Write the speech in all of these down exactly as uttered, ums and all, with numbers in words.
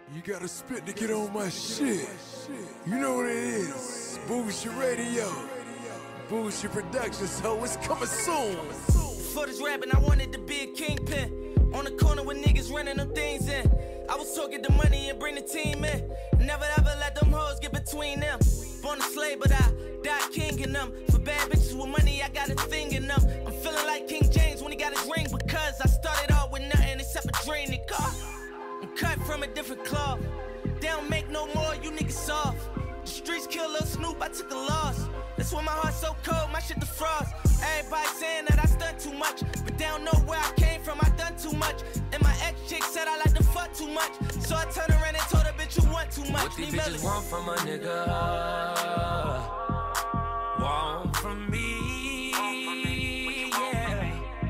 You gotta spit to get on my shit. You know what it is. Boost your radio. Boost your production, so it's coming soon. For this rapping, I wanted to be a kingpin. On the corner with niggas running them things in. I was talking the money and bring the team in. Never ever let them hoes get between them. Born a slave, but I died king in them. For bad bitches with money, I got a thing in them. I'm feeling like King James when he got his ring, because I started off with nothing except a dream, nigga. I'm cut from a different cloth. They don't make no more, you niggas soft. The streets kill Lil Snoop, I took a loss. That's why my heart's so cold, my shit the frost. Everybody saying that I stunt too much, but they don't know where I came from, I done too much. And my ex-chick said I like to fuck too much, so I turned around and told her, bitch, you want too much. What these bitches want from a nigga, want from me, yeah.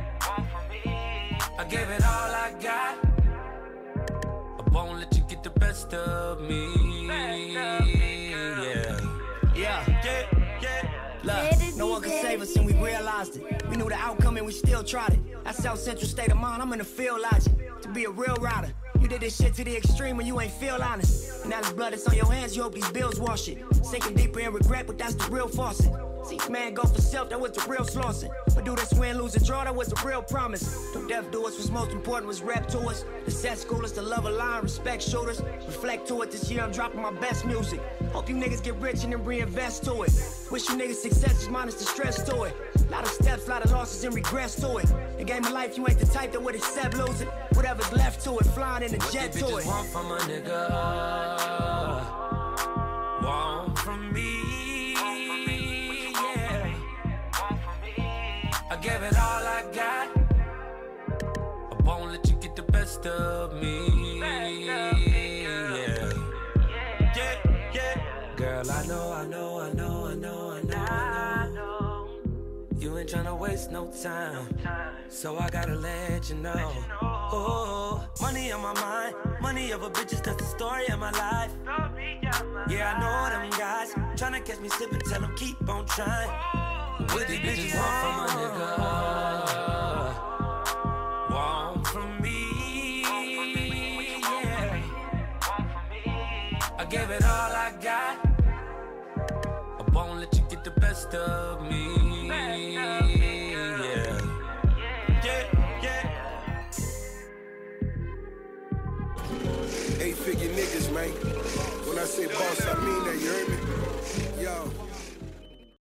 I gave it all I got, I won't let you get the best of me, yeah. Yeah, yeah, yeah. Look, no one could save us and we realized it. We knew the outcome and we still tried it. That's South Central state of mind, I'm in the field logic. To be a real rider, you did this shit to the extreme when you ain't feel honest. Now this blood that's on your hands, you hope these bills wash it. Sinking deeper in regret, but that's the real faucet. See, man go for self, that was the real slaughter. But do this win, lose, and draw, that was the real promise. The death do us, what's most important was rap to us. The set schoolers, the love of line, respect shooters. Reflect to it, this year I'm dropping my best music. Hope you niggas get rich and then reinvest to it. Wish you niggas success, just minus the stress to it. Lot of steps, lot of losses and regrets to it. The game of life, you ain't the type that would accept losing. Whatever's left to it, flying in a jet to it. What want from a nigga, want from me, yeah. I gave it all I got, I won't let you get the best of me, yeah. Yeah, yeah. Girl, I know, I know, I know, I know, I know, I know. You ain't tryna waste no time, so I gotta let you know. Oh, money on my mind, money over bitches, that's the story of my life. Yeah, I know them guys tryna catch me slipping, tell them keep on trying. What these bitches want from a nigga, want from me, yeah. I gave it all I got, I won't let you get the best of me.